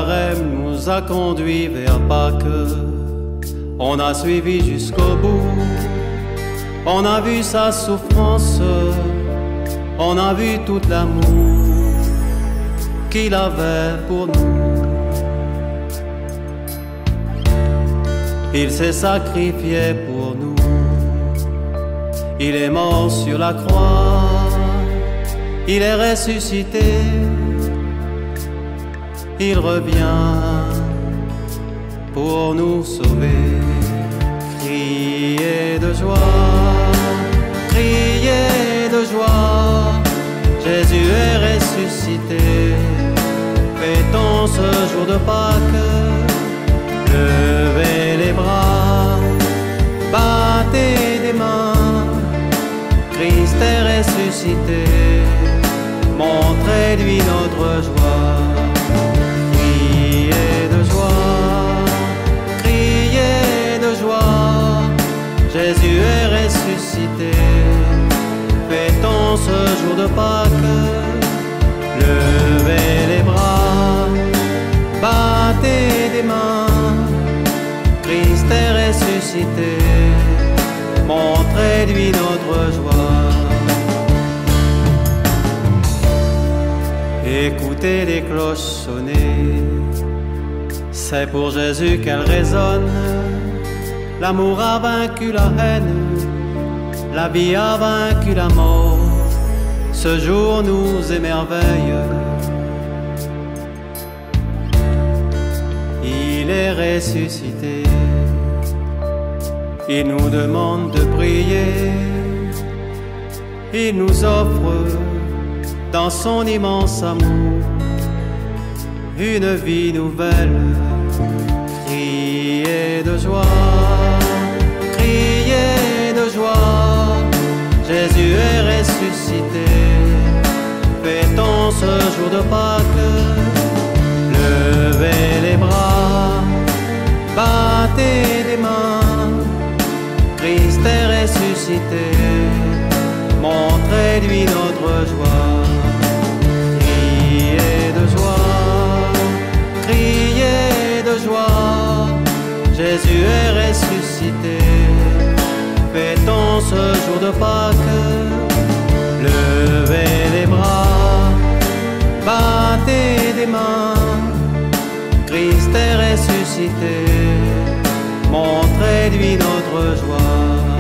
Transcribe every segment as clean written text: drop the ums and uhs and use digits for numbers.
carême nous a conduits vers Pâques. On a suivi jusqu'au bout, on a vu sa souffrance, on a vu tout l'amour qu'il avait pour nous. Il s'est sacrifié pour nous, il est mort sur la croix, il est ressuscité, il revient pour nous sauver. Criez de joie, Jésus est ressuscité. Fêtons ce jour de Pâques, levez les bras, battez des mains, Christ est ressuscité, montrez-lui notre joie. Jésus est ressuscité, fêtons ce jour de Pâques, levez les bras, battez des mains, Christ est ressuscité, montrez-lui notre joie. Écoutez les cloches sonner, c'est pour Jésus qu'elles résonnent. L'amour a vaincu la haine, la vie a vaincu la mort. Ce jour nous émerveille, il est ressuscité. Il nous demande de prier, il nous offre dans son immense amour une vie nouvelle. Criez de joie, Jésus est ressuscité, fêtons ce jour de Pâques, levez les bras, battez des mains, Christ est ressuscité, montrez-lui notre joie. Criez de joie, Jésus est ressuscité. Fêtons ce jour de Pâques, levez les bras, battez des mains, Christ est ressuscité, montrez-lui notre joie.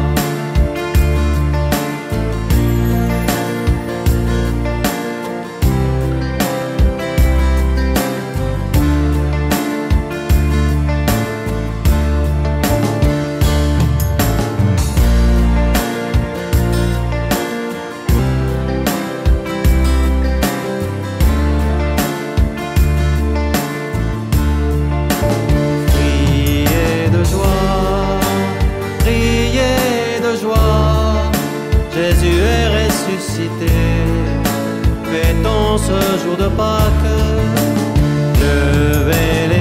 Jésus est ressuscité, fêtons ce jour de Pâques, levez les